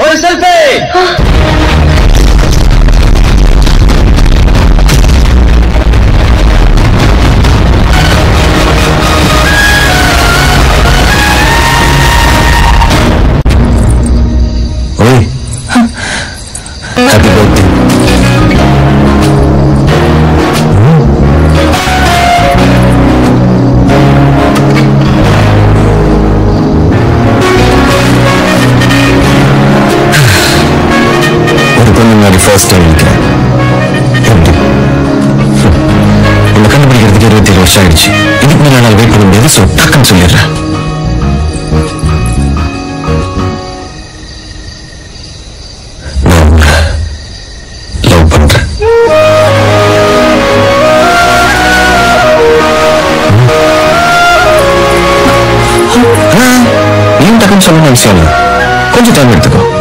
ஒரு செல்ஃபி. ஓய், happy birthday. First time நினைக்கிறேன். எப்படி உன்னை கண்டுபிடிக்கிறதுக்கு 27 வருஷம் ஆயிடுச்சு. இதுக்கு மேல நான் வெயிட் பண்ண முடியாது. ஸோ டக்குன்னு சொல்லிடுறேன். நான் உங்களை லவ் பண்றேன். நீ டக்குன்னு சொல்லணும்னு அவசியம் இல்லை. கொஞ்சம் டைம் எடுத்துக்கோ.